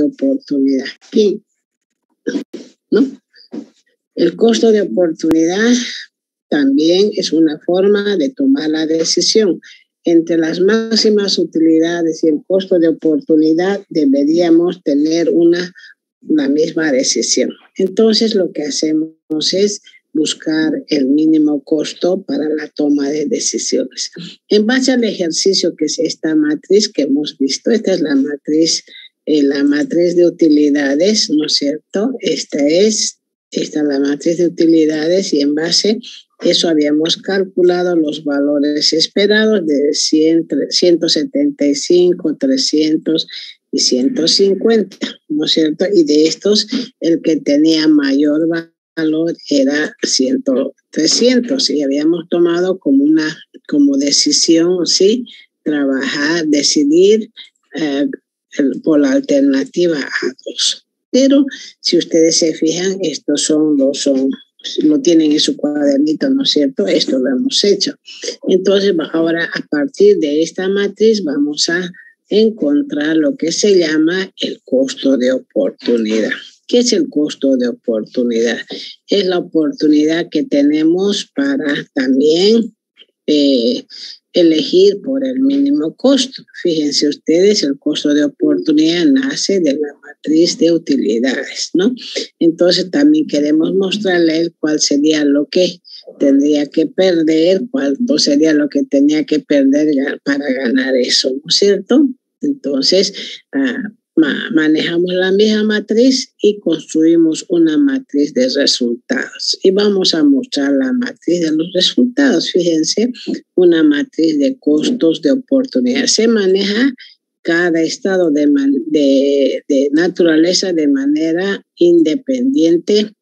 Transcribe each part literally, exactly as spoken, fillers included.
oportunidad. ¿Quién? ¿No? El costo de oportunidad también es una forma de tomar la decisión. Entre las máximas utilidades y el costo de oportunidad deberíamos tener una, la misma decisión. Entonces lo que hacemos es buscar el mínimo costo para la toma de decisiones. En base al ejercicio que es esta matriz que hemos visto, esta es la matriz, eh, la matriz de utilidades, ¿no es cierto? Esta es, esta es la matriz de utilidades y en base a eso habíamos calculado los valores esperados de cien, ciento setenta y cinco, trescientos y ciento cincuenta, ¿no es cierto? Y de estos, el que tenía mayor valor valor era cien, trescientos y habíamos tomado como una como decisión, sí, trabajar, decidir eh, el, por la alternativa A dos. Pero si ustedes se fijan, estos son los son lo tienen en su cuadernito, ¿no es cierto? Esto lo hemos hecho. Entonces, ahora a partir de esta matriz vamos a encontrar lo que se llama el costo de oportunidad. ¿Qué es el costo de oportunidad? Es la oportunidad que tenemos para también eh, elegir por el mínimo costo. Fíjense ustedes, el costo de oportunidad nace de la matriz de utilidades, ¿no? Entonces también queremos mostrarle cuál sería lo que tendría que perder, cuánto sería lo que tenía que perder para ganar eso, ¿no es cierto? Entonces, uh, manejamos la misma matriz y construimos una matriz de resultados. Y vamos a mostrar la matriz de los resultados. Fíjense, una matriz de costos de oportunidad. Se maneja cada estado de, de, de naturaleza de manera independiente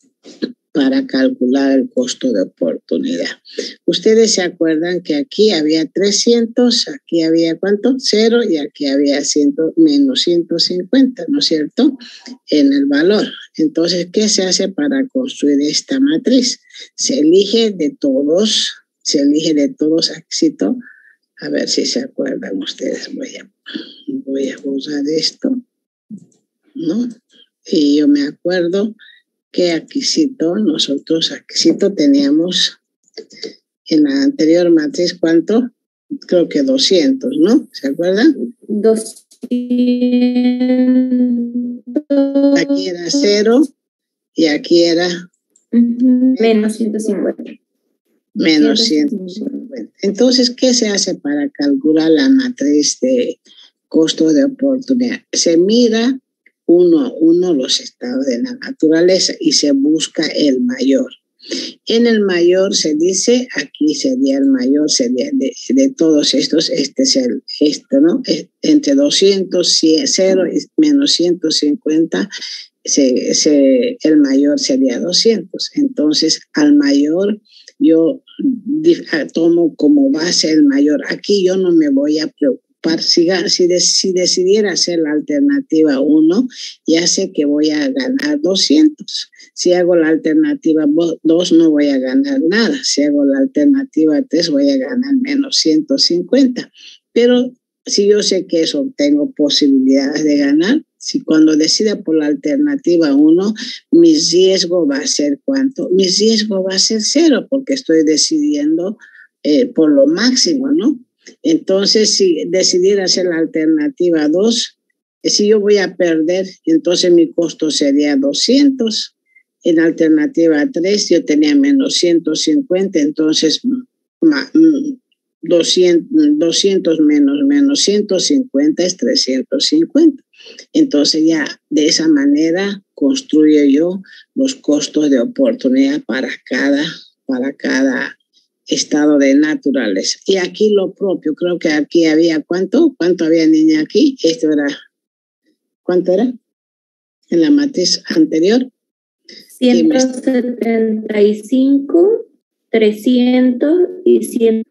para calcular el costo de oportunidad. Ustedes se acuerdan que aquí había trescientos, aquí había ¿cuánto? Cero y aquí había cien, menos ciento cincuenta, ¿no es cierto? En el valor. Entonces, ¿qué se hace para construir esta matriz? Se elige de todos, se elige de todos éxito. A ver si se acuerdan ustedes. Voy a, voy a usar esto, ¿no? Y yo me acuerdo que aquícito, nosotros aquícito teníamos en la anterior matriz, ¿cuánto? Creo que doscientos, ¿no? ¿Se acuerdan? doscientos. Aquí era cero y aquí era... Uh-huh. Menos ciento cincuenta. Menos ciento cincuenta. Entonces, ¿qué se hace para calcular la matriz de costo de oportunidad? Se mira uno a uno los estados de la naturaleza y se busca el mayor. En el mayor se dice, aquí sería el mayor, sería de, de todos estos, este es el, este, ¿no? Entre doscientos, cien, cero y menos ciento cincuenta, se, se, el mayor sería doscientos. Entonces, al mayor yo tomo como base el mayor. Aquí yo no me voy a preocupar. Si, si, de, si decidiera hacer la alternativa uno, ya sé que voy a ganar doscientos. Si hago la alternativa dos, no voy a ganar nada. Si hago la alternativa tres, voy a ganar menos ciento cincuenta. Pero si yo sé que eso tengo posibilidades de ganar, si cuando decida por la alternativa uno, mi riesgo va a ser ¿cuánto? Mi riesgo va a ser cero, porque estoy decidiendo eh, por lo máximo, ¿no? Entonces, si decidiera hacer la alternativa dos, si yo voy a perder, entonces mi costo sería doscientos. En la alternativa tres, yo tenía menos ciento cincuenta, entonces doscientos, doscientos menos, menos ciento cincuenta es trescientos cincuenta. Entonces, ya de esa manera construyo yo los costos de oportunidad para cada, para cada estado de naturaleza. Y aquí lo propio, creo que aquí había ¿cuánto? ¿Cuánto había, niña, aquí? Esto era, ¿cuánto era? En la matriz anterior. ciento setenta y cinco, trescientos y cien.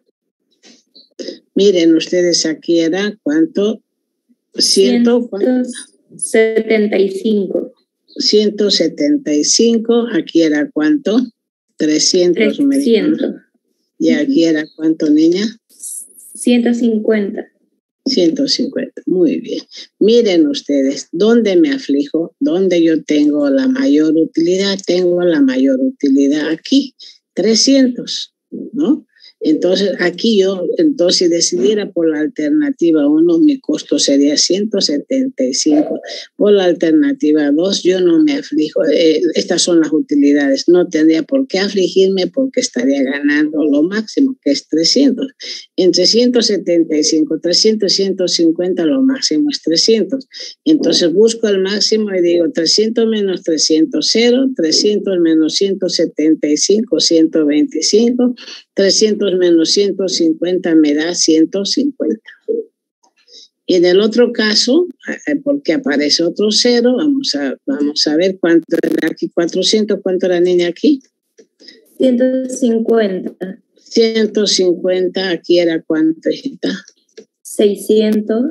Miren ustedes, aquí era ¿cuánto? ciento setenta y cinco. ciento setenta y cinco, aquí era ¿cuánto? trescientos. trescientos. ¿Y aquí era cuánto, niña? ciento cincuenta. ciento cincuenta, muy bien. Miren ustedes, ¿dónde me aflijo? ¿Dónde yo tengo la mayor utilidad? Tengo la mayor utilidad aquí, trescientos, ¿no? Entonces, aquí yo, entonces, si decidiera por la alternativa uno, mi costo sería ciento setenta y cinco. Por la alternativa dos, yo no me aflijo. Eh, estas son las utilidades. No tendría por qué afligirme porque estaría ganando lo máximo, que es trescientos. Entre ciento setenta y cinco, trescientos, ciento cincuenta, lo máximo es trescientos. Entonces, busco el máximo y digo trescientos menos trescientos, cero, trescientos menos ciento setenta y cinco, ciento veinticinco, trescientos menos ciento cincuenta me da ciento cincuenta. Y en el otro caso, porque aparece otro cero, vamos a, vamos a ver cuánto era aquí, cuatrocientos, ¿cuánto era, niña, aquí? ciento cincuenta. ciento cincuenta, aquí era cuánto, hijita? seiscientos.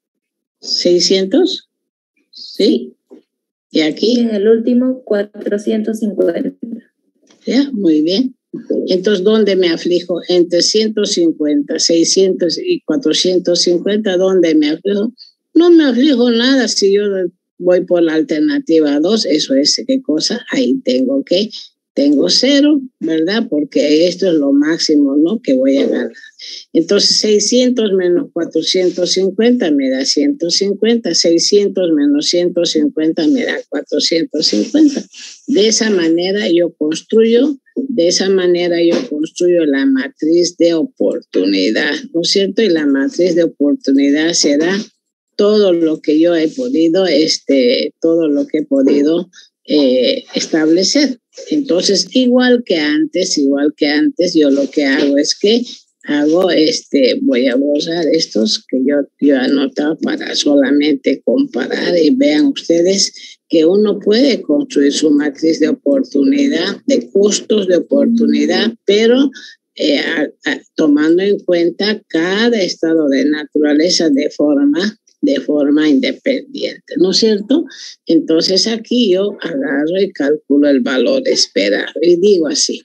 ¿seiscientos? ¿Sí? ¿Y aquí? Y en el último, cuatrocientos cincuenta. Ya, muy bien. Entonces, ¿dónde me aflijo? Entre ciento cincuenta, seiscientos y cuatrocientos cincuenta, ¿dónde me aflijo? No me aflijo nada si yo voy por la alternativa dos, eso es, ¿qué cosa? Ahí tengo que, tengo cero, ¿verdad? Porque esto es lo máximo, ¿no? Que voy a ganar. Entonces, seiscientos menos cuatrocientos cincuenta me da ciento cincuenta, seiscientos menos ciento cincuenta me da cuatrocientos cincuenta. De esa manera yo construyo, de esa manera yo construyo la matriz de oportunidad, ¿no es cierto? Y la matriz de oportunidad será todo lo que yo he podido, este, todo lo que he podido eh, establecer. Entonces, igual que antes, igual que antes, yo lo que hago es que hago este, voy a borrar estos que yo, yo he anotado para solamente comparar y vean ustedes que uno puede construir su matriz de oportunidad, de costos de oportunidad, pero eh, a, a, tomando en cuenta cada estado de naturaleza de forma, de forma independiente, ¿no es cierto? Entonces aquí yo agarro y calculo el valor esperado y digo así.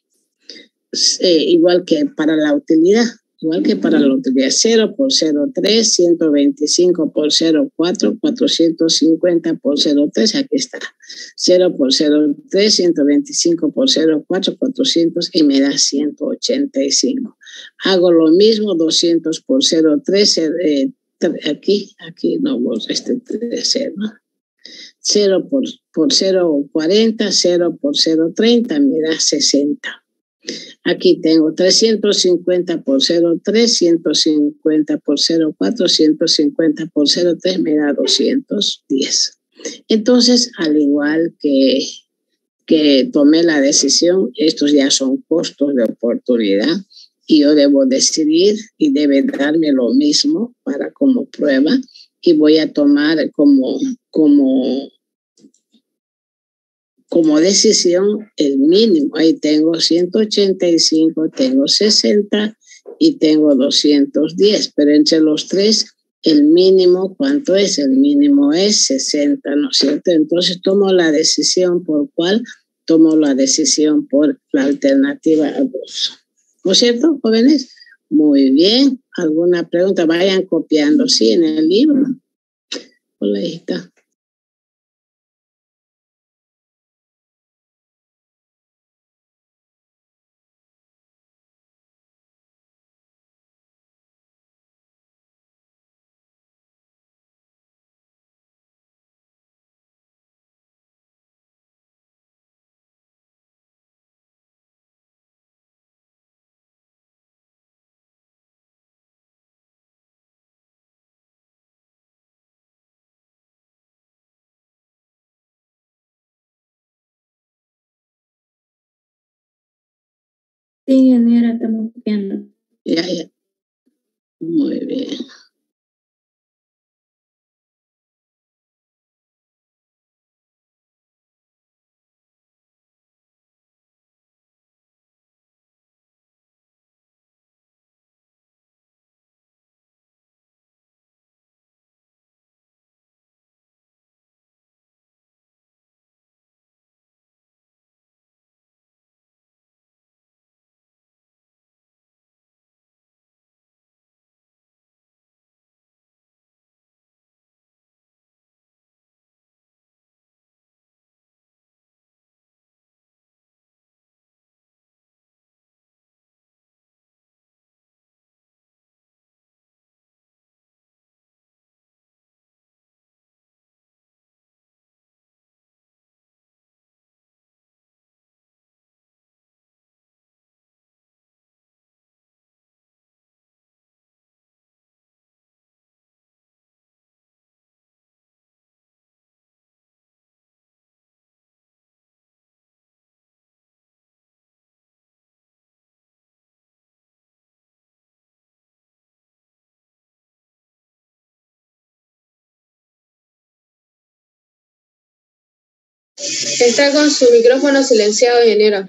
Eh, igual que para la utilidad, igual que para la utilidad, cero por cero punto tres, ciento veinticinco por cero punto cuatro, cuatrocientos cincuenta por cero punto tres, aquí está, cero por cero punto tres, ciento veinticinco por cero punto cuatro, cuatrocientos y me da ciento ochenta y cinco. Hago lo mismo, doscientos por cero punto tres, eh, aquí, aquí no, este cero, ¿no? cero por, por cero punto cuarenta, cero por cero punto treinta me da sesenta. Aquí tengo trescientos cincuenta por cero punto tres, ciento cincuenta por cero punto cuatro, ciento cincuenta por cero punto tres me da doscientos diez. Entonces, al igual que, que tomé la decisión, estos ya son costos de oportunidad y yo debo decidir y debe darme lo mismo para como prueba y voy a tomar como, como como decisión el mínimo. Ahí tengo ciento ochenta y cinco, tengo sesenta y tengo doscientos diez, pero entre los tres el mínimo, ¿cuánto es? El mínimo es sesenta, ¿no es cierto? Entonces tomo la decisión por cuál, tomo la decisión por la alternativa dos. ¿No es cierto, jóvenes? Muy bien. ¿Alguna pregunta? Vayan copiando, sí, en el libro. Hola, ahí está. Sí, ingeniera, estamos viendo. Ya, ya. Muy bien. Está con su micrófono silenciado, ingeniero.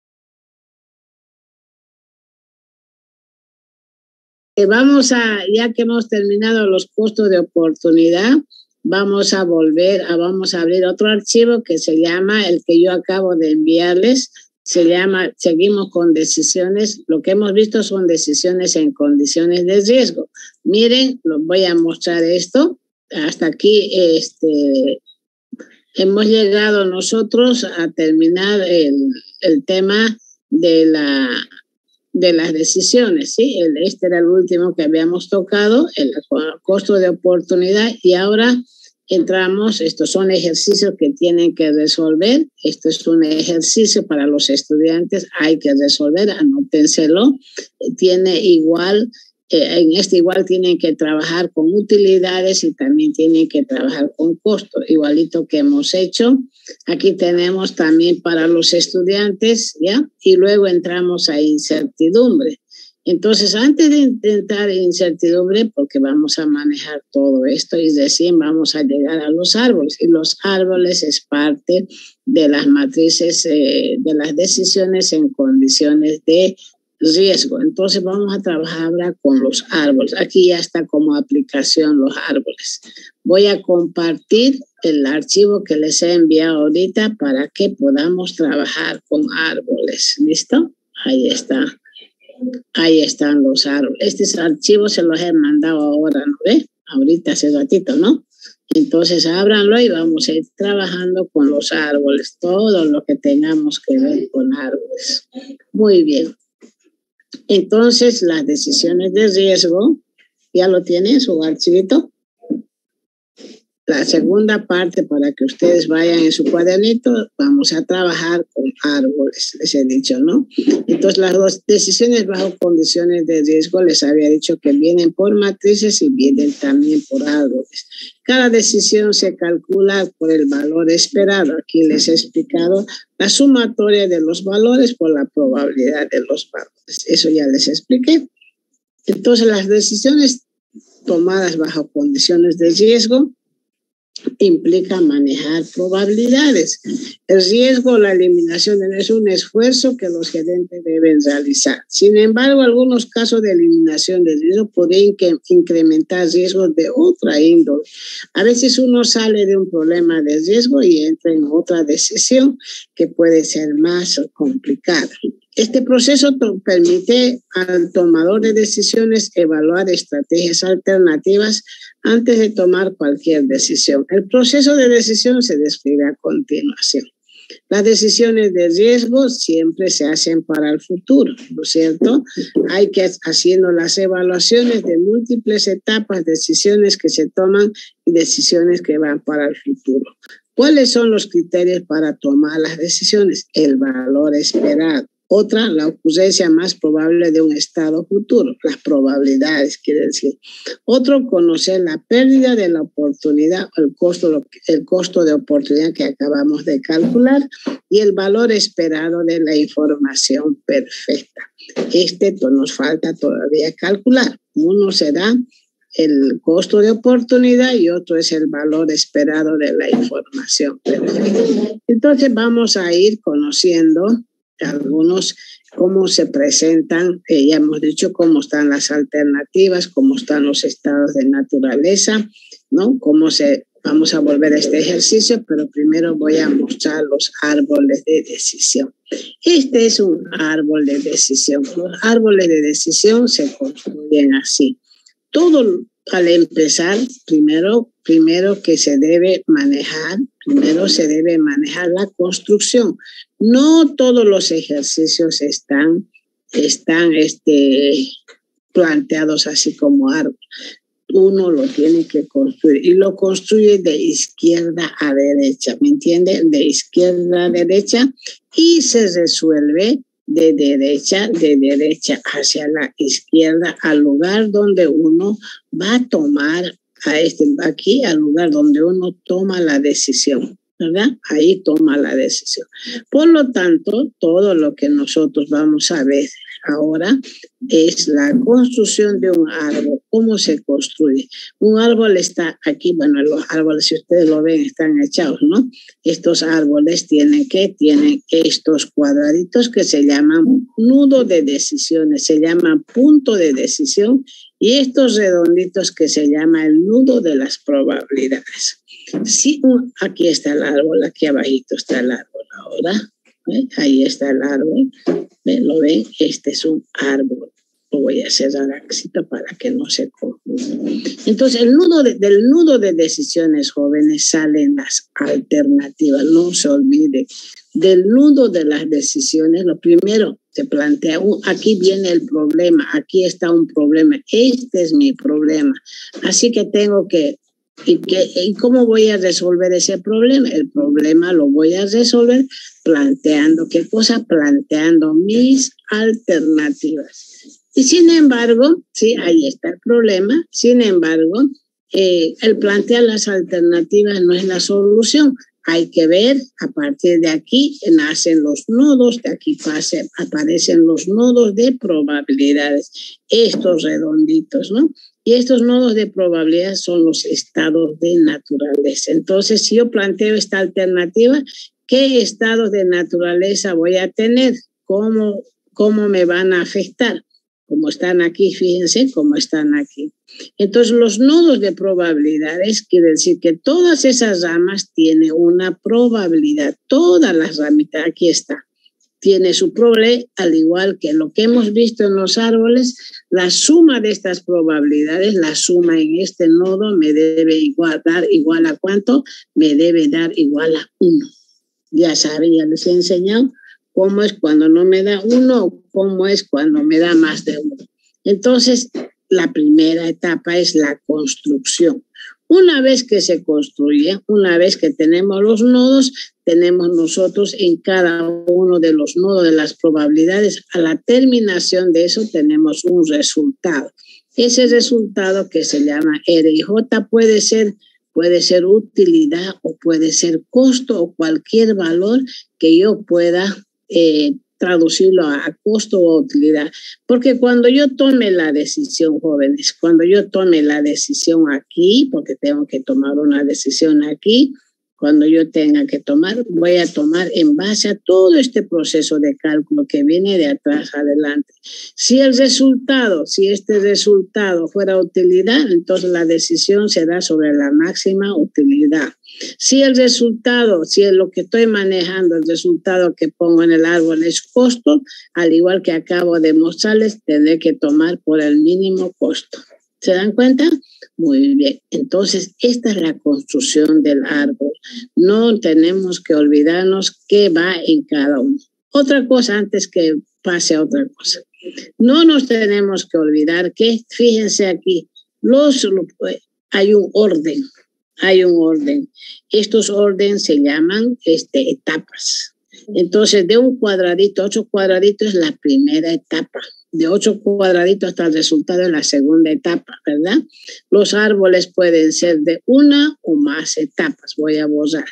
Vamos a, ya que hemos terminado los costos de oportunidad, vamos a volver a, vamos a abrir otro archivo que se llama, el que yo acabo de enviarles, se llama, seguimos con decisiones, lo que hemos visto son decisiones en condiciones de riesgo. Miren, los voy a mostrar esto, hasta aquí este, hemos llegado nosotros a terminar el, el tema de la... de las decisiones, ¿sí? El, este era el último que habíamos tocado, el costo de oportunidad, y ahora entramos, estos son ejercicios que tienen que resolver, esto es un ejercicio para los estudiantes, hay que resolver, anótenselo, tiene igual, eh, en este igual tienen que trabajar con utilidades y también tienen que trabajar con costo, igualito que hemos hecho. Aquí tenemos también para los estudiantes, ¿ya? Y luego entramos a incertidumbre. Entonces, antes de intentar incertidumbre, porque vamos a manejar todo esto y recién vamos a llegar a los árboles. Y los árboles es parte de las matrices, eh, de las decisiones en condiciones de riesgo. Entonces, vamos a trabajar ahora con los árboles. Aquí ya está como aplicación los árboles. Voy a compartir el archivo que les he enviado ahorita para que podamos trabajar con árboles. ¿Listo? Ahí está. Ahí están los árboles. Estos archivos se los he mandado ahora, ¿no ve? Ahorita hace ratito, ¿no? Entonces, ábranlo y vamos a ir trabajando con los árboles. Todo lo que tengamos que ver con árboles. Muy bien. Entonces, las decisiones de riesgo, ¿ya lo tienen su archivito? La segunda parte, para que ustedes vayan en su cuadernito, vamos a trabajar con árboles, les he dicho, ¿no? Entonces, las dos decisiones bajo condiciones de riesgo, les había dicho que vienen por matrices y vienen también por árboles. Cada decisión se calcula por el valor esperado. Aquí les he explicado la sumatoria de los valores por la probabilidad de los valores. Eso ya les expliqué. Entonces, las decisiones tomadas bajo condiciones de riesgo implica manejar probabilidades. El riesgo, la eliminación es un esfuerzo que los gerentes deben realizar. Sin embargo, algunos casos de eliminación de riesgo pueden incrementar riesgos de otra índole. A veces uno sale de un problema de riesgo y entra en otra decisión que puede ser más complicada. Este proceso permite al tomador de decisiones evaluar estrategias alternativas antes de tomar cualquier decisión. El proceso de decisión se despliega a continuación. Las decisiones de riesgo siempre se hacen para el futuro, ¿no es cierto? Hay que ir haciendo las evaluaciones de múltiples etapas, decisiones que se toman y decisiones que van para el futuro. ¿Cuáles son los criterios para tomar las decisiones? El valor esperado. Otra, la ocurrencia más probable de un estado futuro, las probabilidades, quiere decir. Otro, conocer la pérdida de la oportunidad, el costo, el costo de oportunidad que acabamos de calcular y el valor esperado de la información perfecta. Este nos falta todavía calcular. Uno será el costo de oportunidad y otro es el valor esperado de la información perfecta. Entonces vamos a ir conociendo algunos cómo se presentan, eh, ya hemos dicho cómo están las alternativas, cómo están los estados de naturaleza, ¿no? Cómo se, vamos a volver a este ejercicio, pero primero voy a mostrar los árboles de decisión. Este es un árbol de decisión. Los árboles de decisión se construyen así. Todo al empezar, primero, primero que se debe manejar, primero se debe manejar la construcción. No todos los ejercicios están, están este, planteados así como árbol. Uno lo tiene que construir y lo construye de izquierda a derecha, ¿me entiende? De izquierda a derecha y se resuelve de derecha, de derecha hacia la izquierda al lugar donde uno va a tomar, a este, aquí al lugar donde uno toma la decisión, ¿verdad? Ahí toma la decisión. Por lo tanto, todo lo que nosotros vamos a ver ahora es la construcción de un árbol. ¿Cómo se construye? Un árbol está aquí, bueno, los árboles, si ustedes lo ven, están echados, ¿no? Estos árboles tienen que, tienen estos cuadraditos que se llaman nudo de decisiones, se llaman punto de decisión, y estos redonditos que se llama el nudo de las probabilidades. Sí, aquí está el árbol, aquí abajito está el árbol ahora. ¿Eh? Ahí está el árbol. ¿Ven? ¿Lo ven? Este es un árbol. Lo voy a cerrar aquí para que no se confunda. Entonces, el nudo de, del nudo de decisiones, jóvenes, salen las alternativas. No se olvide. Del nudo de las decisiones, lo primero se plantea, uh, aquí viene el problema, aquí está un problema, este es mi problema. Así que tengo que ¿Y, qué, ¿Y cómo voy a resolver ese problema? El problema lo voy a resolver planteando, ¿qué cosa? Planteando mis alternativas. Y sin embargo, sí, ahí está el problema, sin embargo, eh, el plantear las alternativas no es la solución. Hay que ver, a partir de aquí nacen los nodos, de aquí pase, aparecen los nodos de probabilidades, estos redonditos, ¿no? Y estos nodos de probabilidad son los estados de naturaleza. Entonces, si yo planteo esta alternativa, ¿qué estados de naturaleza voy a tener? ¿Cómo, cómo me van a afectar? Como están aquí, fíjense cómo están aquí. Entonces, los nodos de probabilidades quiere decir que todas esas ramas tienen una probabilidad. Todas las ramitas, aquí está, tiene su probabilidad, al igual que lo que hemos visto en los árboles, la suma de estas probabilidades, la suma en este nodo me debe igual, dar igual a ¿cuánto? Me debe dar igual a uno. Ya saben, ya les he enseñado cómo es cuando no me da uno o cómo es cuando me da más de uno. Entonces, la primera etapa es la construcción. Una vez que se construye, una vez que tenemos los nodos, tenemos nosotros en cada uno de los nodos de las probabilidades, a la terminación de eso tenemos un resultado. Ese resultado que se llama R y J puede ser, puede ser utilidad o puede ser costo o cualquier valor que yo pueda eh, traducirlo a costo o utilidad. Porque cuando yo tome la decisión, jóvenes, cuando yo tome la decisión aquí, porque tengo que tomar una decisión aquí, cuando yo tenga que tomar, voy a tomar en base a todo este proceso de cálculo que viene de atrás adelante. Si el resultado, si este resultado fuera utilidad, entonces la decisión será sobre la máxima utilidad. Si el resultado, si es lo que estoy manejando, el resultado que pongo en el árbol es costo, al igual que acabo de mostrarles, tendré que tomar por el mínimo costo. ¿Se dan cuenta? Muy bien. Entonces, esta es la construcción del árbol. No tenemos que olvidarnos qué va en cada uno. Otra cosa antes que pase a otra cosa. No nos tenemos que olvidar que, fíjense aquí, los, hay un orden. Hay un orden. Estos órdenes se llaman este, etapas. Entonces, de un cuadradito, ocho cuadraditos es la primera etapa. De ocho cuadraditos hasta el resultado de la segunda etapa, ¿verdad? Los árboles pueden ser de una o más etapas. Voy a borrar.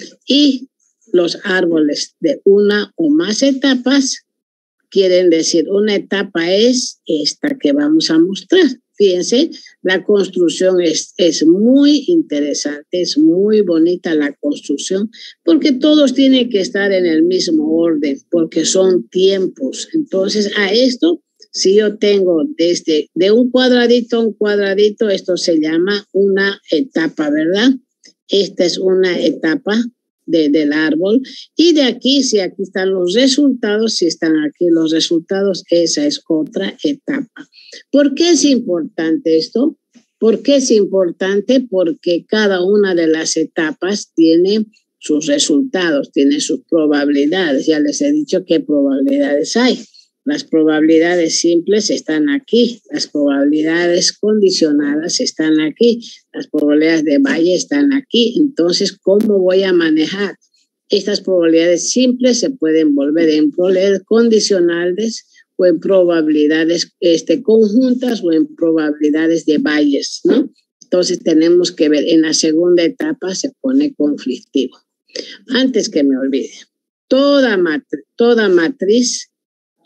Y los árboles de una o más etapas quieren decir, una etapa es esta que vamos a mostrar. Fíjense, la construcción es, es muy interesante, es muy bonita la construcción, porque todos tienen que estar en el mismo orden, porque son tiempos. Entonces, a esto, si yo tengo desde de un cuadradito a un cuadradito, esto se llama una etapa, ¿verdad? Esta es una etapa de, del árbol. Y de aquí, si aquí están los resultados, si están aquí los resultados, esa es otra etapa. ¿Por qué es importante esto? ¿Por qué es importante? Porque cada una de las etapas tiene sus resultados, tiene sus probabilidades. Ya les he dicho qué probabilidades hay. Las probabilidades simples están aquí, las probabilidades condicionadas están aquí, las probabilidades de valle están aquí. Entonces, ¿cómo voy a manejar? Estas probabilidades simples se pueden volver en probabilidades condicionales o en probabilidades este, conjuntas o en probabilidades de valles, ¿no? Entonces, tenemos que ver, en la segunda etapa se pone conflictivo. Antes que me olvide, toda matriz, toda matriz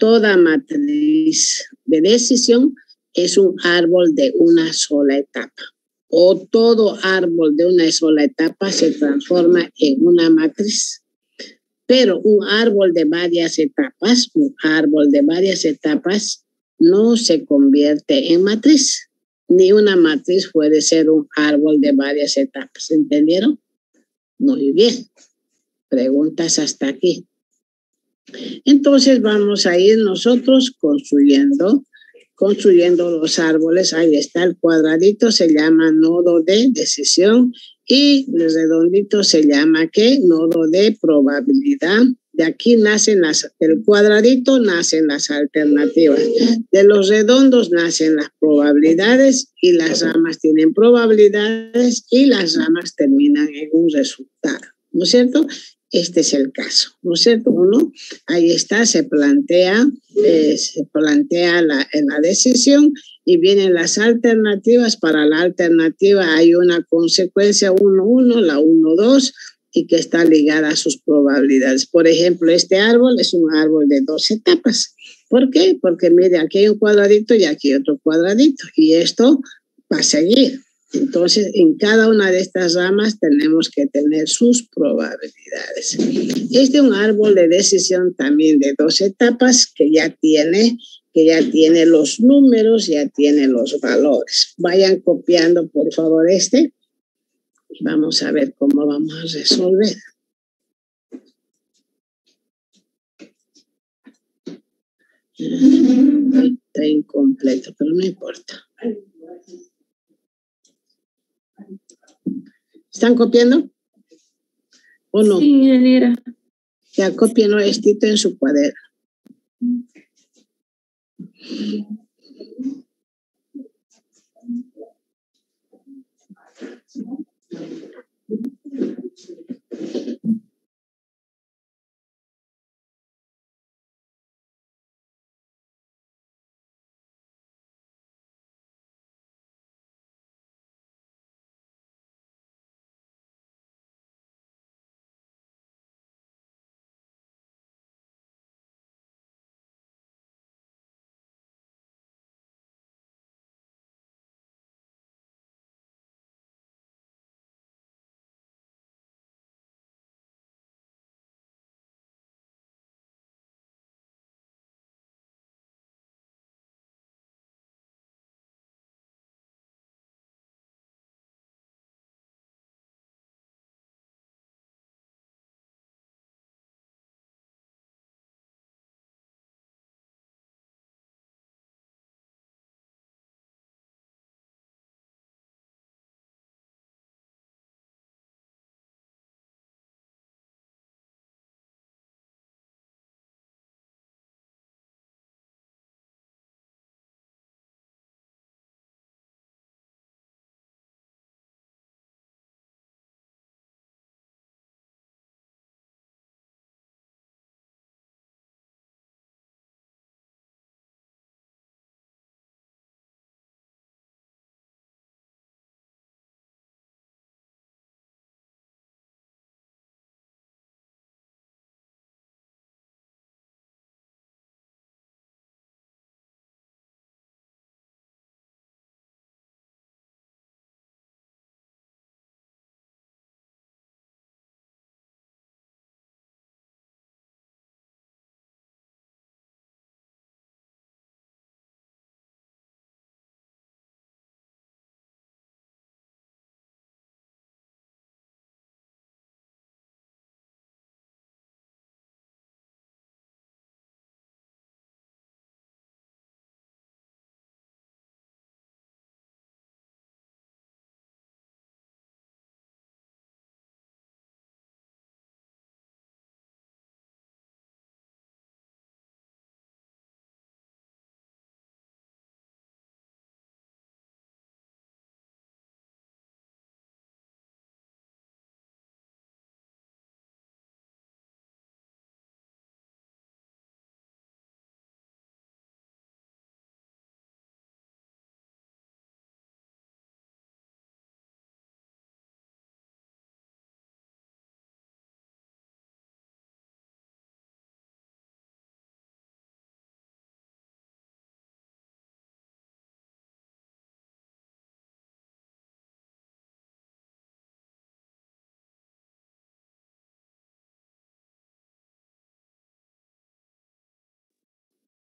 toda matriz de decisión es un árbol de una sola etapa. O todo árbol de una sola etapa se transforma en una matriz. Pero un árbol de varias etapas, un árbol de varias etapas no se convierte en matriz. Ni una matriz puede ser un árbol de varias etapas. ¿Entendieron? Muy bien. Preguntas hasta aquí. Entonces vamos a ir nosotros construyendo, construyendo los árboles. Ahí está el cuadradito, se llama nodo de decisión y el redondito se llama ¿qué? Nodo de probabilidad. De aquí nacen las, del cuadradito nacen las alternativas. De los redondos nacen las probabilidades y las ramas tienen probabilidades y las ramas terminan en un resultado. ¿No es cierto? Este es el caso, ¿no es cierto? Uno, ahí está, se plantea, eh, se plantea la, en la decisión y vienen las alternativas. Para la alternativa hay una consecuencia uno, uno, la uno, dos, y que está ligada a sus probabilidades. Por ejemplo, este árbol es un árbol de dos etapas. ¿Por qué? Porque mire, aquí hay un cuadradito y aquí otro cuadradito, y esto va a seguir. Entonces, en cada una de estas ramas tenemos que tener sus probabilidades. Este es un árbol de decisión también de dos etapas que ya tiene, que ya tiene los números, ya tiene los valores. Vayan copiando, por favor, este. Vamos a ver cómo vamos a resolver. Está incompleto, pero no importa. ¿Están copiando? ¿O no? Sí, ingeniera. Ya copien esto en su cuaderno.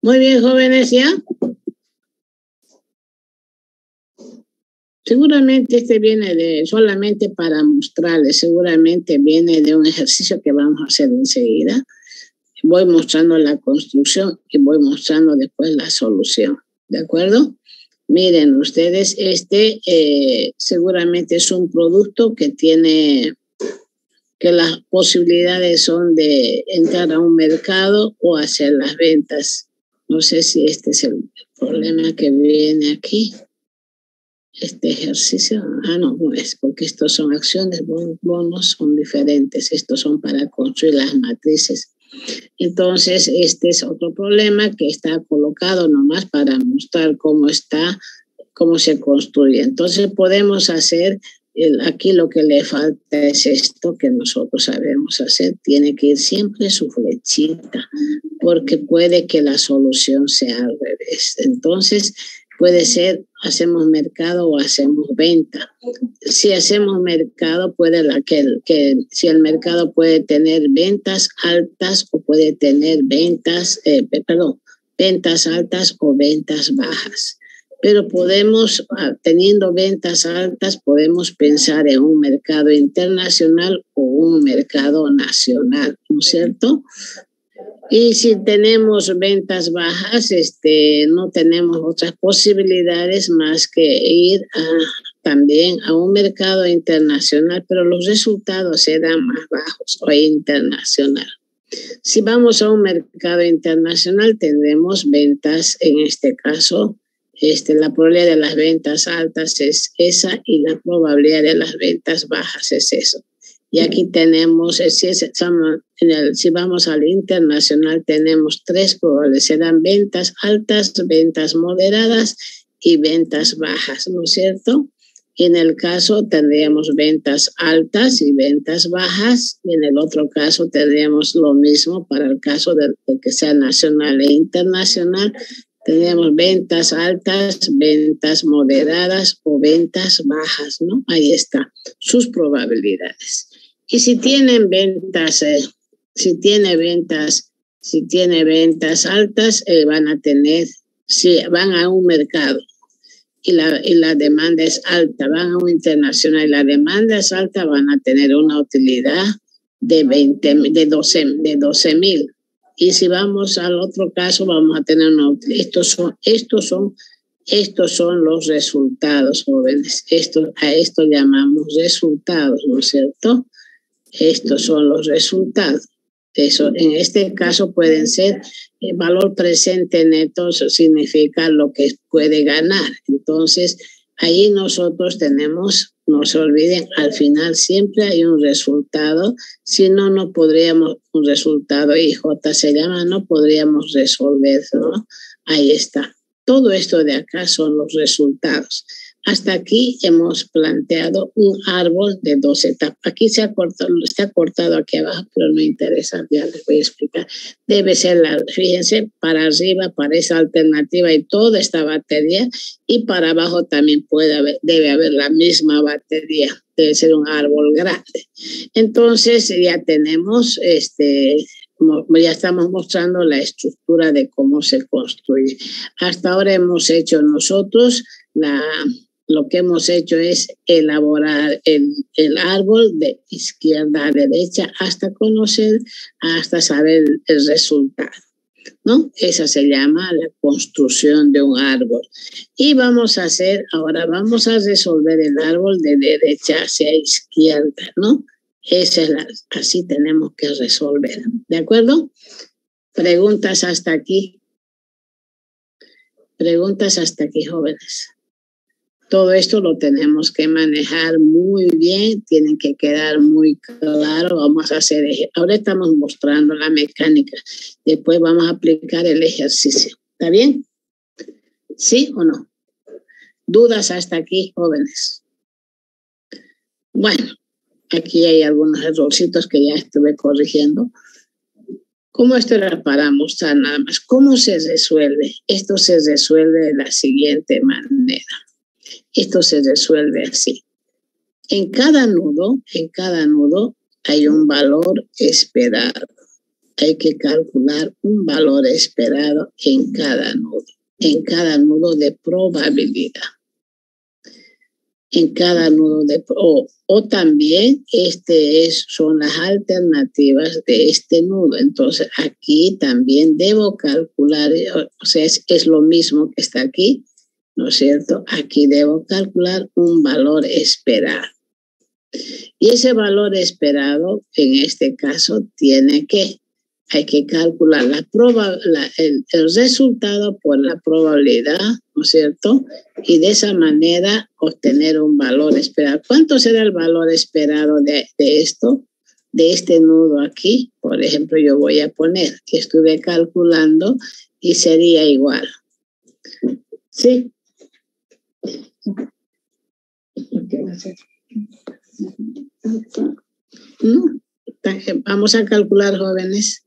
Muy bien, jóvenes, ¿ya? Seguramente este viene de, solamente para mostrarles, seguramente viene de un ejercicio que vamos a hacer enseguida. Voy mostrando la construcción y voy mostrando después la solución, ¿de acuerdo? Miren ustedes, este eh, seguramente es un producto que tiene, que las posibilidades son de entrar a un mercado o hacer las ventas. No sé si este es el problema que viene aquí. Este ejercicio, ah, no, no es, porque estos son acciones, bonos son diferentes, estos son para construir las matrices. Entonces, este es otro problema que está colocado nomás para mostrar cómo está, cómo se construye. Entonces, podemos hacer, el, aquí lo que le falta es esto que nosotros sabemos hacer, tiene que ir siempre su flechita, porque puede que la solución sea al revés. Entonces, puede ser, hacemos mercado o hacemos venta. Si hacemos mercado, puede la, que, que si el mercado puede tener ventas altas o puede tener ventas, eh, perdón, ventas altas o ventas bajas. Pero podemos, teniendo ventas altas, podemos pensar en un mercado internacional o un mercado nacional, ¿no es cierto? Y si tenemos ventas bajas, este, no tenemos otras posibilidades más que ir a, también a un mercado internacional, pero los resultados serán más bajos o internacional. Si vamos a un mercado internacional, tendremos ventas, en este caso, este, la probabilidad de las ventas altas es esa y la probabilidad de las ventas bajas es eso. Y aquí tenemos, si, es, en el, si vamos al internacional, tenemos tres probabilidades. Serán ventas altas, ventas moderadas y ventas bajas, ¿no es cierto? Y en el caso tendríamos ventas altas y ventas bajas. Y en el otro caso tendríamos lo mismo para el caso de, de que sea nacional e internacional. Tendríamos ventas altas, ventas moderadas o ventas bajas, ¿no? Ahí está, sus probabilidades. Y si tienen ventas, eh, si tiene ventas, si tiene ventas altas, eh, van a tener, si van a un mercado y la, y la demanda es alta, van a un internacional y la demanda es alta, van a tener una utilidad de veinte, de doce, de doce mil. Y si vamos al otro caso, vamos a tener una utilidad. Estos son, estos son, estos son los resultados, jóvenes. Esto, a esto llamamos resultados, ¿no es cierto? Estos son los resultados. Eso, en este caso pueden ser el valor presente neto, eso significa lo que puede ganar. Entonces, ahí nosotros tenemos, no se olviden, al final siempre hay un resultado. Si no, no podríamos, un resultado I J se llama, no podríamos resolver, ¿no? Ahí está. Todo esto de acá son los resultados. Hasta aquí hemos planteado un árbol de dos etapas. Aquí se ha cortado, está cortado aquí abajo, pero no interesa, ya les voy a explicar. Debe ser, la, fíjense, para arriba, para esa alternativa y toda esta batería, y para abajo también puede haber, debe haber la misma batería. Debe ser un árbol grande. Entonces ya tenemos, este, ya estamos mostrando la estructura de cómo se construye. Hasta ahora hemos hecho nosotros la... Lo que hemos hecho es elaborar el, el árbol de izquierda a derecha hasta conocer, hasta saber el resultado, ¿no? Esa se llama la construcción de un árbol. Y vamos a hacer, ahora vamos a resolver el árbol de derecha hacia izquierda, ¿no? Esa es la, así tenemos que resolver, ¿de acuerdo? Preguntas hasta aquí. Preguntas hasta aquí, jóvenes. Todo esto lo tenemos que manejar muy bien, tienen que quedar muy claro. Vamos a hacer, ahora estamos mostrando la mecánica, después vamos a aplicar el ejercicio. ¿Está bien? ¿Sí o no? ¿Dudas hasta aquí, jóvenes? Bueno, aquí hay algunos errorcitos que ya estuve corrigiendo. ¿Cómo esto era para mostrar nada más? ¿Cómo se resuelve? Esto se resuelve de la siguiente manera. Esto se resuelve así. En cada nudo, en cada nudo hay un valor esperado. hay que calcular un valor esperado en cada nudo, en cada nudo de probabilidad. En cada nudo de o, o también este es, son las alternativas de este nudo. Entonces aquí también debo calcular, o sea, es, es lo mismo que está aquí, ¿no es cierto? Aquí debo calcular un valor esperado. Y ese valor esperado, en este caso, tiene que, hay que calcular la proba, la, el, el resultado por la probabilidad, ¿no es cierto? Y de esa manera obtener un valor esperado. ¿Cuánto será el valor esperado de, de esto? De este nudo aquí, por ejemplo, yo voy a poner que estuve calculando y sería igual. ¿Sí? ¿Qué va a hacer? ¿No? Vamos a calcular, jóvenes.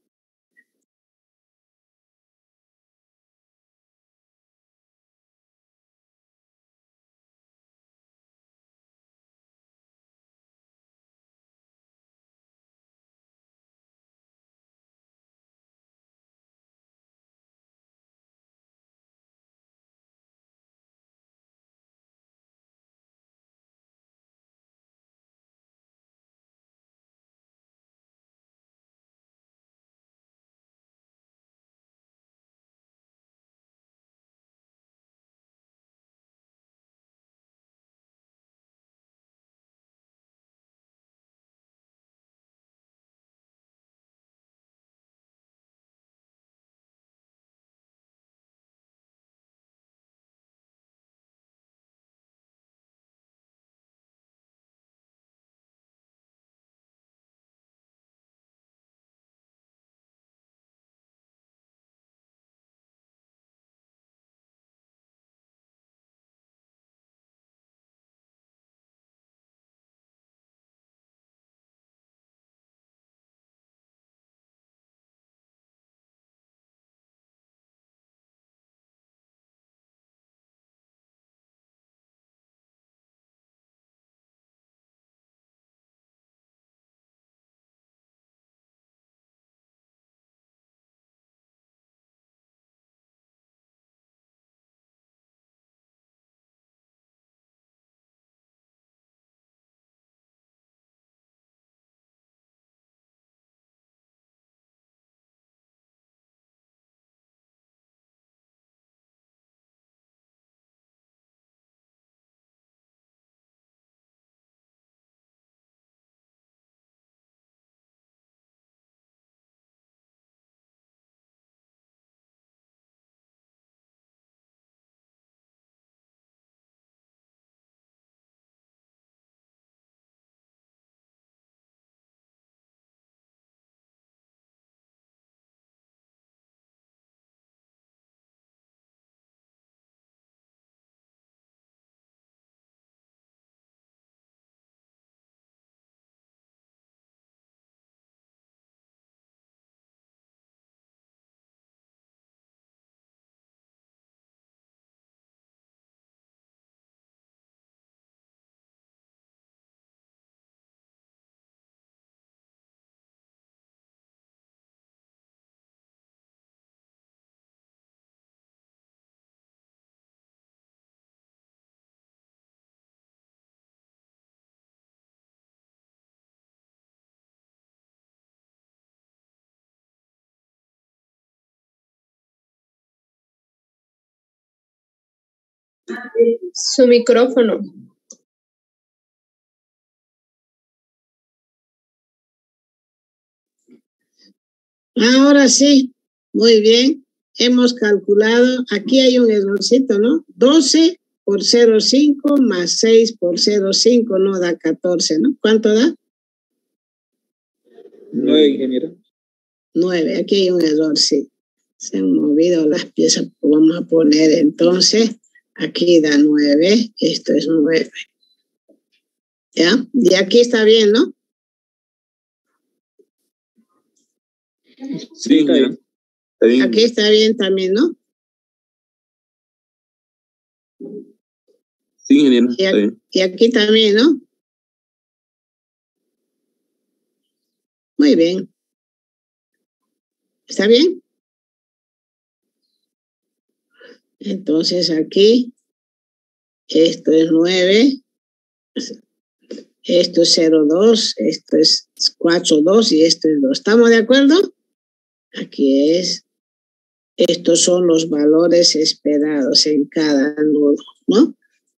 Su micrófono. Ahora sí, muy bien. Hemos calculado, aquí hay un errorcito, ¿no? doce por cero coma cinco más seis por cero coma cinco no da catorce, ¿no? ¿Cuánto da? nueve, ingeniero. nueve, aquí hay un error, sí. Se han movido las piezas, vamos a poner entonces, aquí da nueve, esto es nueve. ¿Ya? Y aquí está bien, ¿no? Sí, está bien. Está bien. Aquí está bien también, ¿no? Sí, ingeniero. Y Está aquí, bien. y aquí también, ¿no? Muy bien. ¿Está bien? Entonces aquí, esto es nueve, esto es cero coma dos, esto es cuatro coma dos y esto es dos. ¿Estamos de acuerdo? Aquí es, estos son los valores esperados en cada nudo, ¿no?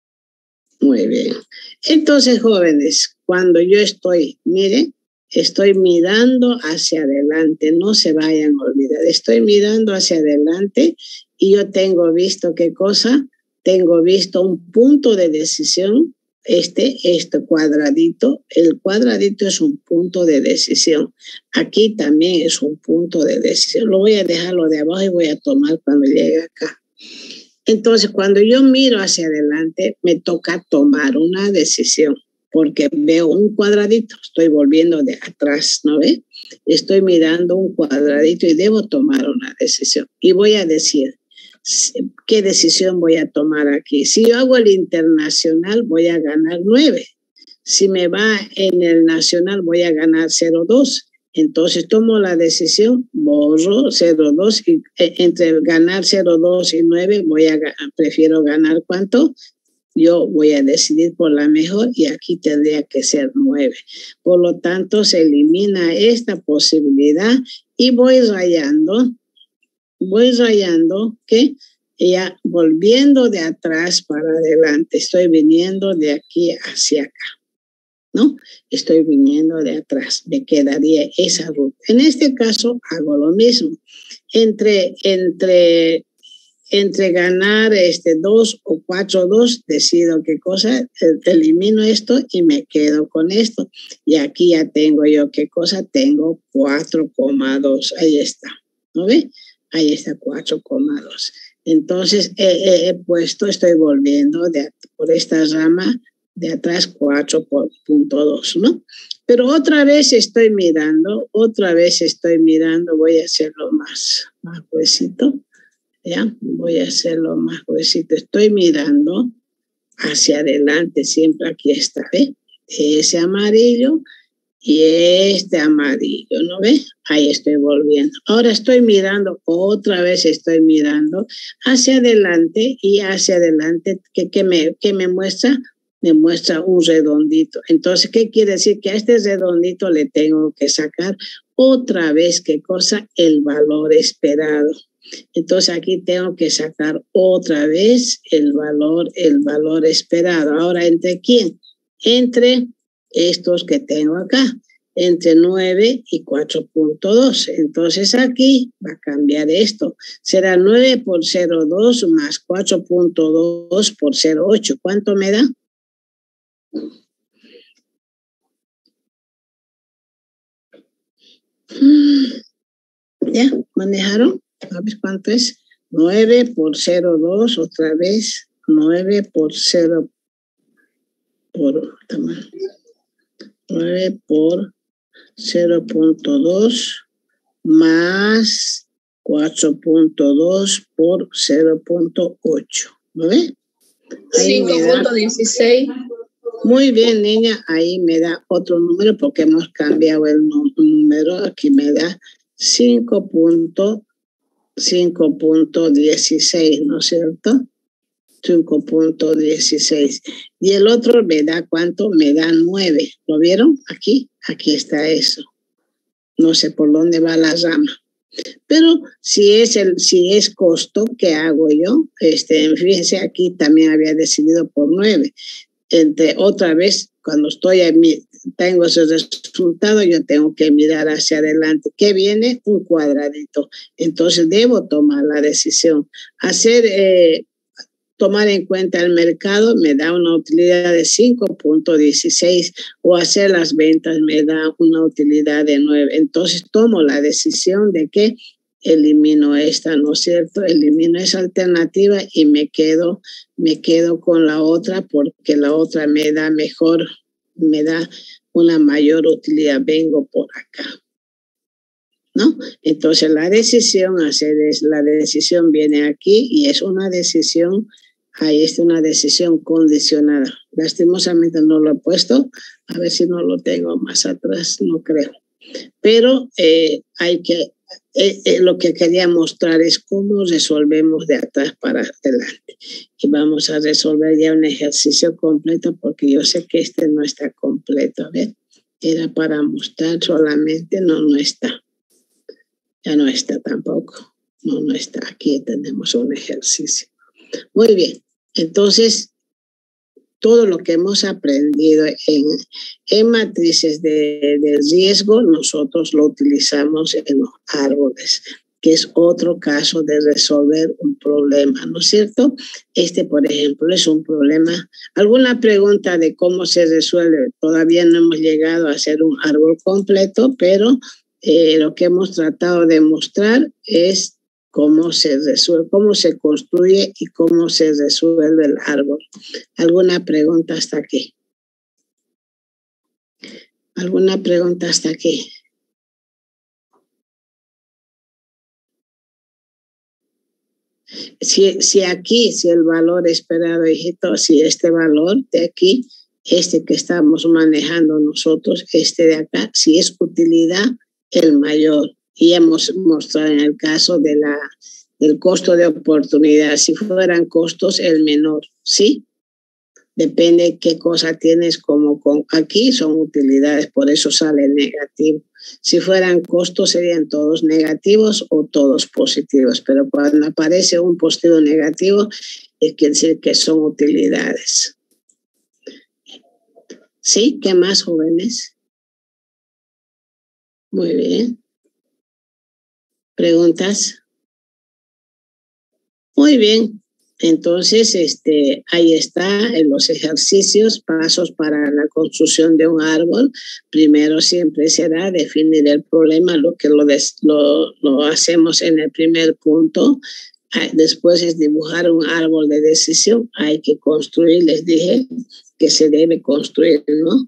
Muy bien. Entonces, jóvenes, cuando yo estoy, miren, estoy mirando hacia adelante, no se vayan a olvidar, estoy mirando hacia adelante y yo tengo visto qué cosa, tengo visto un punto de decisión, este, este cuadradito, el cuadradito es un punto de decisión, aquí también es un punto de decisión, lo voy a dejarlo de abajo y voy a tomar cuando llegue acá. Entonces, cuando yo miro hacia adelante, me toca tomar una decisión, porque veo un cuadradito, estoy volviendo de atrás, ¿no ve? Estoy mirando un cuadradito y debo tomar una decisión. Y voy a decir, ¿qué decisión voy a tomar aquí? Si yo hago el internacional, voy a ganar nueve. Si me va en el nacional, voy a ganar cero coma dos. Entonces tomo la decisión, borro cero coma dos y eh, entre ganar cero coma dos y nueve voy a prefiero ganar ¿cuánto? Yo voy a decidir por la mejor y aquí tendría que ser nueve. Por lo tanto, se elimina esta posibilidad y voy rayando, voy rayando que ya volviendo de atrás para adelante, estoy viniendo de aquí hacia acá. ¿No? Estoy viniendo de atrás, me quedaría esa ruta. En este caso hago lo mismo. Entre, entre, entre ganar este dos o cuatro dos, decido qué cosa, elimino esto y me quedo con esto. Y aquí ya tengo yo qué cosa, tengo cuatro coma dos. Ahí está, ¿no ve? Ahí está cuatro coma dos. Entonces he, he, he puesto, estoy volviendo de, por esta rama de atrás cuatro punto dos, ¿no? Pero otra vez estoy mirando, otra vez estoy mirando, voy a hacerlo más, más gruesito, ¿ya? Voy a hacerlo más gruesito, estoy mirando hacia adelante, siempre aquí está, ¿ve? Ese amarillo y este amarillo, ¿no ve? Ahí estoy volviendo. Ahora estoy mirando, otra vez estoy mirando hacia adelante y hacia adelante, ¿qué, qué me, qué me muestra? Me muestra un redondito. Entonces, ¿qué quiere decir? Que a este redondito le tengo que sacar otra vez, ¿qué cosa? El valor esperado. Entonces, aquí tengo que sacar otra vez el valor, el valor esperado. Ahora, ¿entre quién? Entre estos que tengo acá, entre nueve y cuatro punto dos. Entonces, aquí va a cambiar esto. Será nueve por cero coma dos más cuatro punto dos por cero coma ocho. ¿Cuánto me da? ¿Ya? ¿Manejaron? A ver cuánto es. nueve por cero coma dos, otra vez. nueve por cero por nueve por cero punto dos más cuatro punto dos por cero punto ocho. ¿Lo ve? cinco punto dieciséis. Muy bien, niña, ahí me da otro número porque hemos cambiado el número. Aquí me da cinco punto dieciséis, ¿no es cierto? cinco punto dieciséis. Y el otro me da ¿cuánto? Me da nueve. ¿Lo vieron? Aquí, aquí está eso. No sé por dónde va la rama. Pero si es el, si es costo, ¿qué hago yo? Este, fíjense, aquí también había decidido por nueve. Entre otra vez, cuando estoy en mi, tengo ese resultado, yo tengo que mirar hacia adelante. ¿Qué viene? Un cuadradito. Entonces debo tomar la decisión. Hacer, eh, tomar en cuenta el mercado me da una utilidad de cinco punto dieciséis o hacer las ventas me da una utilidad de nueve. Entonces tomo la decisión de que elimino esta, ¿no es cierto? Elimino esa alternativa y me quedo, me quedo con la otra porque la otra me da mejor, me da una mayor utilidad. Vengo por acá, ¿no? Entonces la decisión hacer es, la decisión viene aquí y es una decisión, ahí está una decisión condicionada. Lastimosamente no lo he puesto, a ver si no lo tengo más atrás, no creo. Pero eh, hay que eh, eh, lo que quería mostrar es cómo resolvemos de atrás para adelante. Y vamos a resolver ya un ejercicio completo porque yo sé que este no está completo. A ver, era para mostrar solamente, no, no está. Ya no está tampoco. No, no está. Aquí tenemos un ejercicio. Muy bien. Entonces, todo lo que hemos aprendido en, en matrices de, de riesgo, nosotros lo utilizamos en los árboles, que es otro caso de resolver un problema, ¿no es cierto? Este, por ejemplo, es un problema. ¿Alguna pregunta de cómo se resuelve? Todavía no hemos llegado a hacer un árbol completo, pero eh, lo que hemos tratado de mostrar es cómo se resuelve, cómo se construye y cómo se resuelve el árbol. ¿Alguna pregunta hasta aquí? ¿Alguna pregunta hasta aquí? Si, si aquí, si el valor esperado, hijito, si este valor de aquí, este que estamos manejando nosotros, este de acá, si es utilidad, el mayor. Y hemos mostrado en el caso de la, del costo de oportunidad, si fueran costos, el menor, ¿sí? Depende qué cosa tienes como con, aquí son utilidades, por eso sale negativo. Si fueran costos serían todos negativos o todos positivos, pero cuando aparece un positivo negativo, es quiere decir que son utilidades. ¿Sí? ¿Qué más, jóvenes? Muy bien. ¿Preguntas? Muy bien. Entonces, este, ahí está en los ejercicios, pasos para la construcción de un árbol. Primero siempre será definir el problema, lo que lo, des, lo, lo hacemos en el primer punto. Después es dibujar un árbol de decisión. Hay que construir, les dije que se debe construir, ¿no?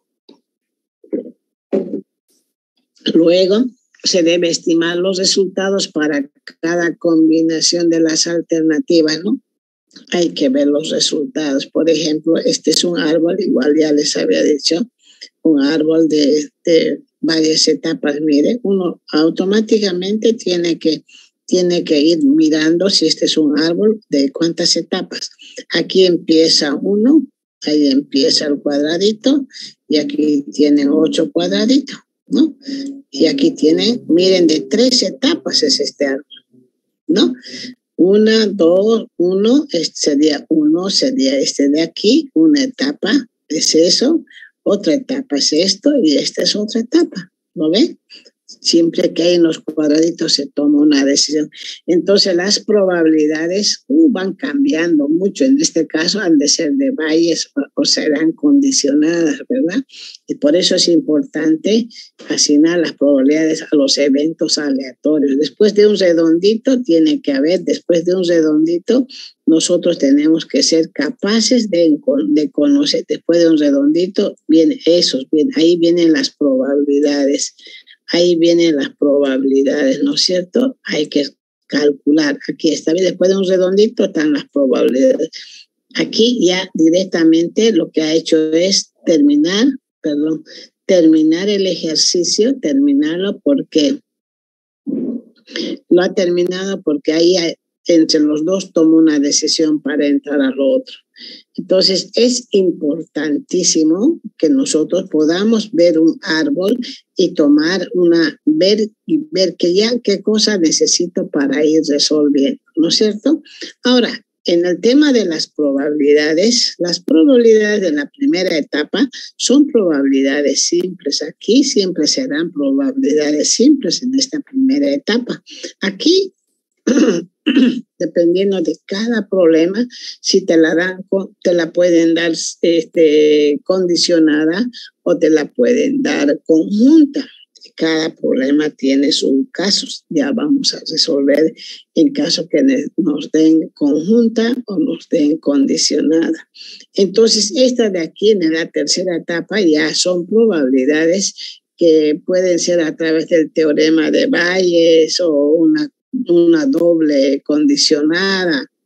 Luego se debe estimar los resultados para cada combinación de las alternativas, ¿no? Hay que ver los resultados. Por ejemplo, este es un árbol, igual ya les había dicho, un árbol de, de varias etapas. Mire, uno automáticamente tiene que, tiene que ir mirando si este es un árbol de cuántas etapas. Aquí empieza uno, ahí empieza el cuadradito y aquí tienen ocho cuadraditos, ¿no? Y aquí tienen, miren, de tres etapas es este árbol, ¿no? Una, dos, uno, este sería uno, sería este de aquí, una etapa es eso, otra etapa es esto y esta es otra etapa, ¿lo ven? Siempre que hay en los cuadraditos se toma una decisión. Entonces las probabilidades uh, van cambiando mucho. En este caso han de ser de valles o, o serán condicionadas, ¿verdad? Y por eso es importante asignar las probabilidades a los eventos aleatorios. Después de un redondito tiene que haber, después de un redondito, nosotros tenemos que ser capaces de, de conocer, después de un redondito, vienen esos, bien, ahí vienen las probabilidades. Ahí vienen las probabilidades, ¿no es cierto? Hay que calcular. Aquí está bien, después de un redondito están las probabilidades. Aquí ya directamente lo que ha hecho es terminar, perdón, terminar el ejercicio, terminarlo porque lo ha terminado porque ahí hay, entre los dos toma una decisión para entrar a lo otro. Entonces es importantísimo que nosotros podamos ver un árbol y tomar una, ver y ver que ya qué cosa necesito para ir resolviendo, ¿no es cierto? Ahora, en el tema de las probabilidades, las probabilidades de la primera etapa son probabilidades simples. Aquí siempre serán probabilidades simples en esta primera etapa. Aquí dependiendo de cada problema, si te la dan, te la pueden dar este, condicionada o te la pueden dar conjunta. Cada problema tiene sus casos. Ya vamos a resolver en caso que nos den conjunta o nos den condicionada. Entonces, esta de aquí en la tercera etapa ya son probabilidades que pueden ser a través del teorema de Bayes o una una doble condicionada,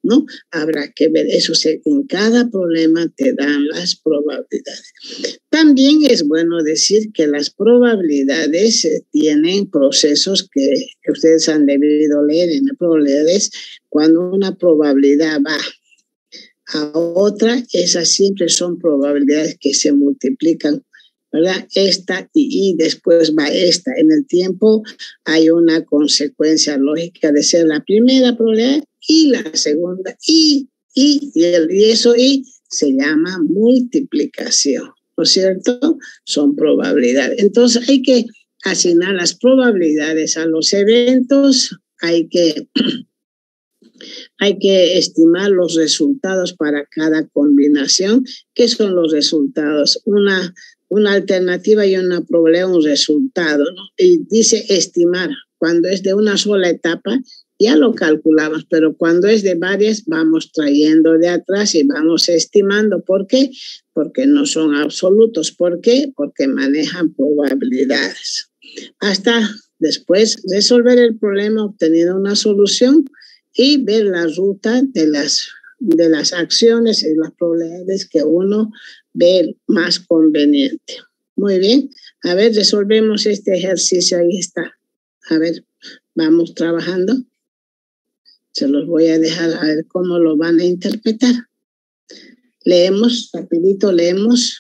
¿no? Habrá que ver eso. En cada problema te dan las probabilidades. También es bueno decir que las probabilidades tienen procesos que, que ustedes han debido leer en las probabilidades. Cuando una probabilidad va a otra, esas siempre son probabilidades que se multiplican, ¿verdad? Esta y, y después va esta. En el tiempo hay una consecuencia lógica de ser la primera probabilidad y la segunda y, y, y, el, y eso y se llama multiplicación, ¿no es cierto? Son probabilidades. Entonces hay que asignar las probabilidades a los eventos, hay que... Hay que estimar los resultados para cada combinación. ¿Qué son los resultados? Una, una alternativa y una probabilidad, un resultado, ¿no? Y dice estimar. Cuando es de una sola etapa, ya lo calculamos, pero cuando es de varias, vamos trayendo de atrás y vamos estimando. ¿Por qué? Porque no son absolutos. ¿Por qué? Porque manejan probabilidades. Hasta después resolver el problema, obteniendo una solución, y ver la ruta de las, de las acciones y las probabilidades que uno ve más conveniente. Muy bien. A ver, resolvemos este ejercicio. Ahí está. A ver, vamos trabajando. Se los voy a dejar a ver cómo lo van a interpretar. Leemos, rapidito leemos.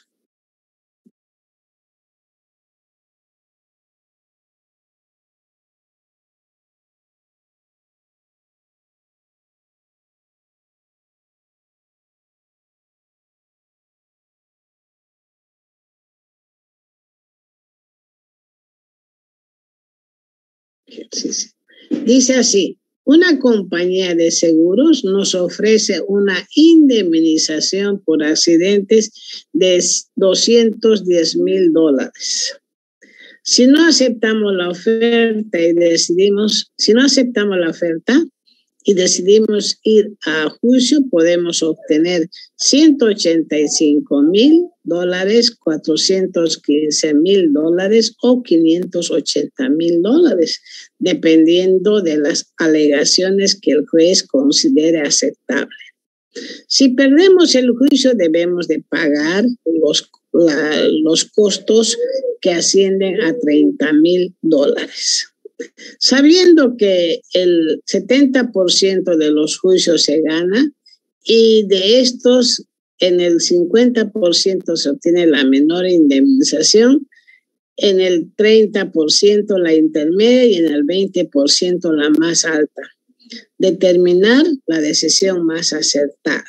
Ejercicio. Dice así, una compañía de seguros nos ofrece una indemnización por accidentes de doscientos diez mil dólares. Si no aceptamos la oferta y decidimos, si no aceptamos la oferta y decidimos ir a juicio, podemos obtener ciento ochenta y cinco mil dólares, cuatrocientos quince mil dólares o quinientos ochenta mil dólares, dependiendo de las alegaciones que el juez considere aceptable. Si perdemos el juicio, debemos de pagar los, la, los costos que ascienden a treinta mil dólares. Sabiendo que el setenta por ciento de los juicios se gana y de estos en el cincuenta por ciento se obtiene la menor indemnización, en el treinta por ciento la intermedia y en el veinte por ciento la más alta. Determinar la decisión más acertada.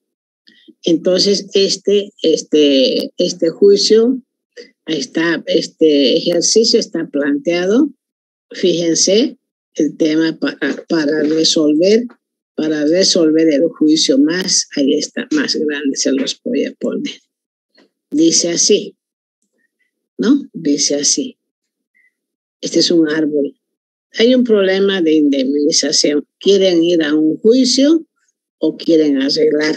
Entonces, este, este, este juicio, está, este ejercicio está planteado. Fíjense el tema para, para resolver, para resolver el juicio más, ahí está, más grande, se los voy a poner. Dice así, ¿no? Dice así. Este es un árbol. Hay un problema de indemnización. ¿Quieren ir a un juicio o quieren arreglar?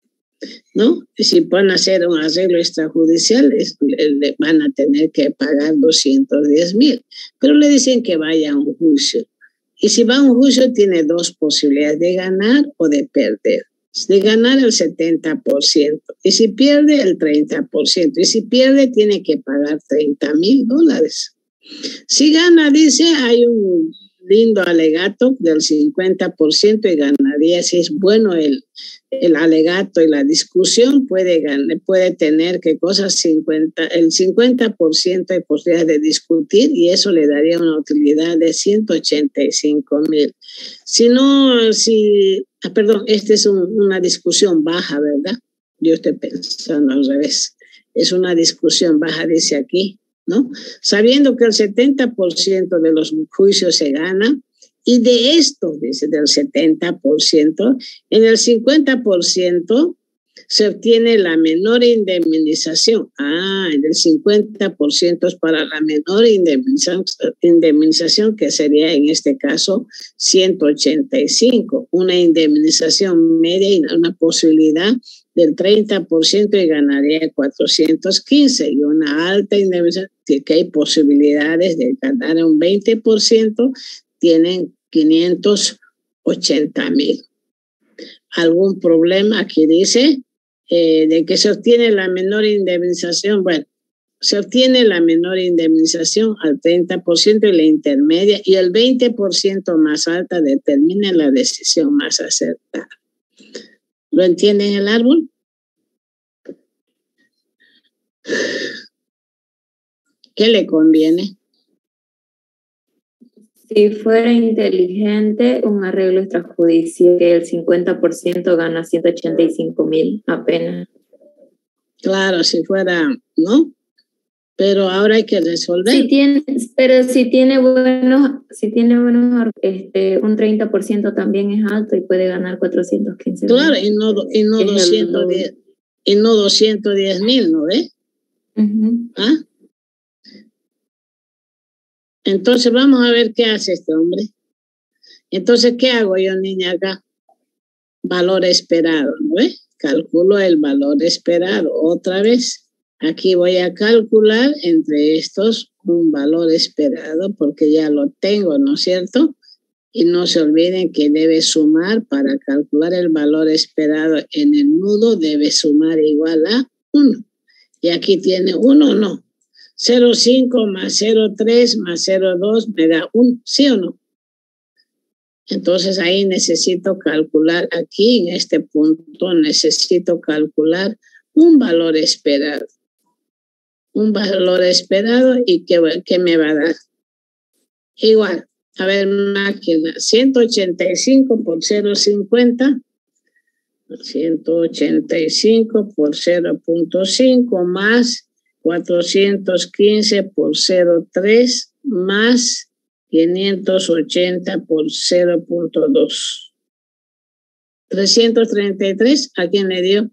¿No? Y si van a hacer un arreglo extrajudicial, es, le van a tener que pagar doscientos diez mil. Pero le dicen que vaya a un juicio. Y si va a un juicio, tiene dos posibilidades, de ganar o de perder. De ganar el setenta por ciento. Y si pierde, el treinta por ciento. Y si pierde, tiene que pagar treinta mil dólares. Si gana, dice, hay un lindo alegato del cincuenta por ciento y ganaría, si es bueno el, el alegato y la discusión, puede, ganar, puede tener que cosas cincuenta, el cincuenta por ciento de posibilidades de discutir y eso le daría una utilidad de ciento ochenta y cinco mil. Si no, si, ah, perdón, esta es un, una discusión baja, ¿verdad? Yo estoy pensando al revés. Es una discusión baja, dice aquí, ¿no? Sabiendo que el setenta por ciento de los juicios se gana y de esto, dice, del setenta por ciento, en el cincuenta por ciento se obtiene la menor indemnización. Ah, en el cincuenta por ciento es para la menor indemnización, indemnización, que sería en este caso ciento ochenta y cinco. Una indemnización media y una posibilidad del treinta por ciento y ganaría cuatrocientos quince. Y una alta indemnización, que hay posibilidades de ganar un veinte por ciento, tienen quinientos ochenta mil. algún problema. Aquí dice eh, de que se obtiene la menor indemnización. Bueno, se obtiene la menor indemnización al treinta por ciento y la intermedia, y el veinte por ciento más alta determina la decisión más acertada. ¿Lo entienden el árbol? ¿Qué le conviene? Si fuera inteligente, un arreglo extrajudicial que el cincuenta por ciento gana ciento ochenta y cinco mil apenas. Claro, si fuera, ¿no? Pero ahora hay que resolver. Si tiene, pero si tiene buenos, si tiene buenos, este, un treinta por ciento también es alto y puede ganar cuatrocientos quince mil. Claro, y no, y no doscientos diez, y no doscientos diez mil, ¿no ve? Uh-huh. ¿Ah? Entonces vamos a ver qué hace este hombre. Entonces, ¿qué hago yo, niña, acá? Valor esperado, ¿no ve? Calculo el valor esperado otra vez. Aquí voy a calcular entre estos un valor esperado porque ya lo tengo, ¿no es cierto? Y no se olviden que debe sumar para calcular el valor esperado en el nudo, debe sumar igual a uno. Y aquí tiene uno, no. cero coma cinco más cero coma tres más cero coma dos me da uno, ¿sí o no? Entonces ahí necesito calcular, aquí en este punto necesito calcular un valor esperado. Un valor esperado y que, que me va a dar. Igual, a ver, máquina, ciento ochenta y cinco por cero coma cincuenta, ciento ochenta y cinco por cero punto cinco más cuatrocientos quince por cero punto tres más quinientos ochenta por cero punto dos. trescientos treinta y tres, ¿a quién le dio?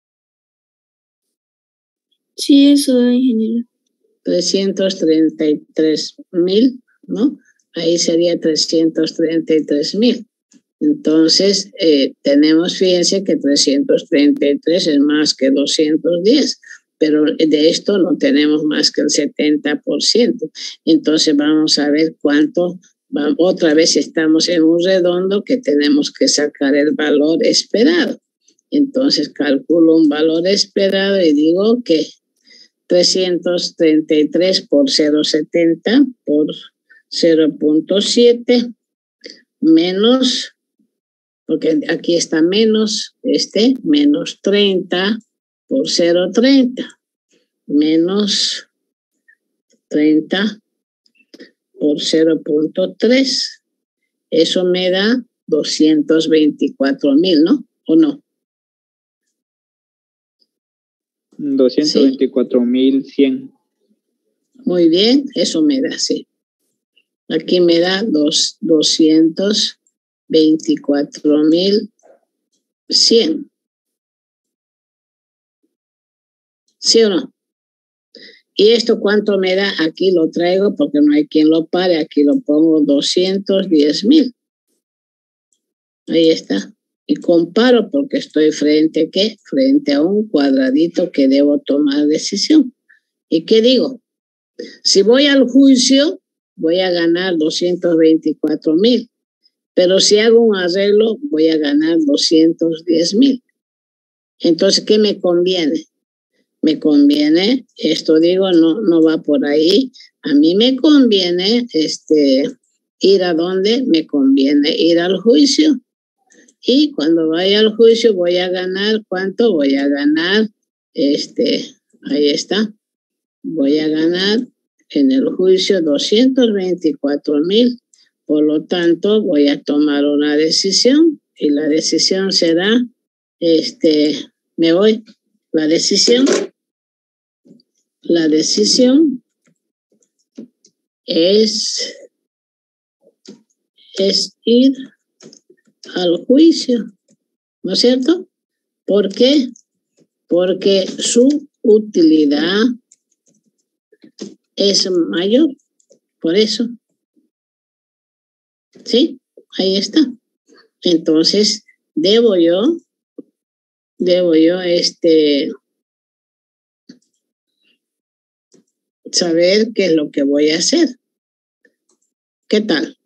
Sí, eso, ingeniero. trescientos treinta y tres mil, ¿no? Ahí sería trescientos treinta y tres mil. Entonces, eh, tenemos, fíjense que trescientos treinta y tres es más que doscientos diez, pero de esto no tenemos más que el setenta por ciento. Entonces, vamos a ver cuánto, va, otra vez estamos en un redondo que tenemos que sacar el valor esperado. Entonces, calculo un valor esperado y digo que trescientos treinta y tres por cero punto setenta por cero punto siete menos, porque aquí está menos, este, menos treinta por cero punto treinta, menos treinta por cero punto tres. Eso me da doscientos veinticuatro mil, ¿no? ¿O no? doscientos veinticuatro mil cien. Muy bien, eso me da, sí. Aquí me da dos, doscientos veinticuatro mil cien. ¿Sí o no? ¿Y esto cuánto me da? Aquí lo traigo porque no hay quien lo pare. Aquí lo pongo doscientos diez mil. Ahí está. Y comparo porque estoy frente, ¿qué? Frente a un cuadradito que debo tomar decisión. ¿Y qué digo? Si voy al juicio, voy a ganar doscientos veinticuatro mil. Pero si hago un arreglo, voy a ganar doscientos diez mil. Entonces, ¿qué me conviene? Me conviene, esto digo, no, no va por ahí. A mí me conviene este, ir a donde me conviene, ir al juicio. Y cuando vaya al juicio voy a ganar, ¿cuánto? Voy a ganar, este, ahí está. Voy a ganar en el juicio doscientos veinticuatro mil. Por lo tanto, voy a tomar una decisión y la decisión será, este, me voy, la decisión, la decisión es, es ir al juicio, ¿no es cierto? ¿Por qué? Porque su utilidad es mayor, por eso. ¿Sí? Ahí está. Entonces, debo yo, debo yo, este, saber qué es lo que voy a hacer. ¿Qué tal?